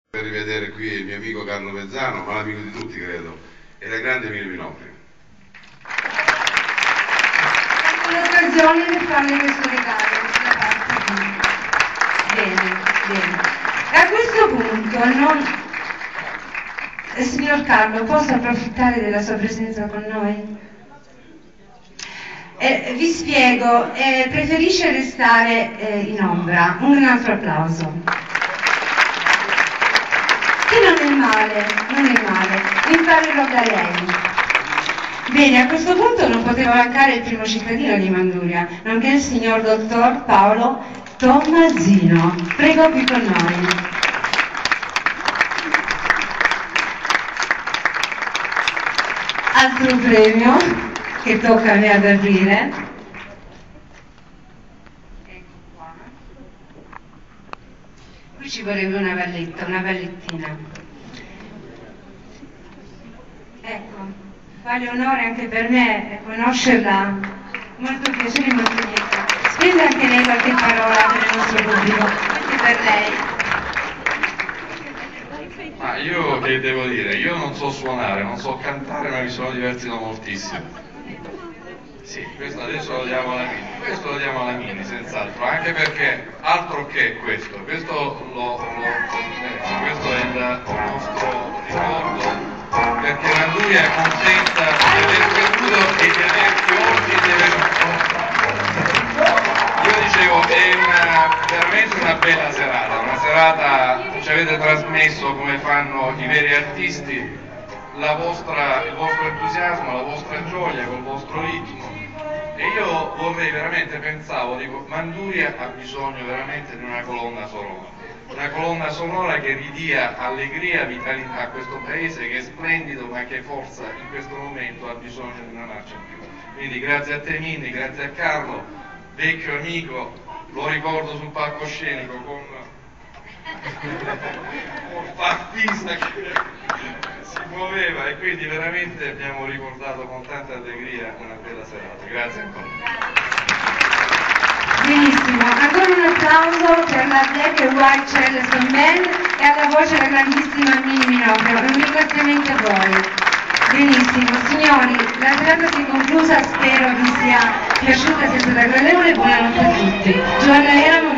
Per rivedere qui il mio amico Carlo Mezzano, ma l'amico di tutti credo, e la grande Emilio Minopri. L'occasione per farle questo regalo da parte di... Bene, bene. A questo punto signor Carlo, posso approfittare della sua presenza con noi? Vi spiego, preferisce restare in ombra. Un altro applauso. Che non è male, non è male, imparerò da lei. Bene, a questo punto non poteva mancare il primo cittadino di Manduria, nonché il signor dottor Paolo Tommasino. Prego qui con noi. Altro premio che tocca a me ad aprire. Ecco qua. Qui ci vorrebbe una valletta, una vallettina. Ecco, vale onore anche per me conoscerla, molto piacere e molto lieta. Spese anche lei qualche parola per il nostro pubblico, anche per lei. Ma io che devo dire? Io non so suonare, non so cantare, ma mi sono divertito moltissimo. Sì, questo adesso lo diamo alla Mini, questo lo diamo alla Mini, senz'altro, anche perché altro che questo è il nostro ricordo, perché Manduria è contenta di aver venuto e di averci oggi e di Io dicevo, è veramente una bella serata, una serata, ci avete trasmesso come fanno i veri artisti, il vostro entusiasmo, la vostra gioia col vostro ritmo. E io vorrei veramente, dico, Manduria ha bisogno veramente di una colonna sonora che ridia allegria, vitalità a questo paese che è splendido ma che forse in questo momento ha bisogno di una marcia in più. Quindi grazie a te Mini, grazie a Carlo, vecchio amico, lo ricordo sul palcoscenico con l'artista che si muoveva, e quindi veramente abbiamo ricordato con tanta allegria una bella serata. Grazie ancora. Benissimo, ancora un applauso per la Black and White Charleston Band e alla voce della grandissima Mini Minopri. Un ringraziamento a voi. Benissimo, signori, la serata si è conclusa, spero vi sia piaciuta, siete da gradevole, buonanotte a tutti. Giovanna Era,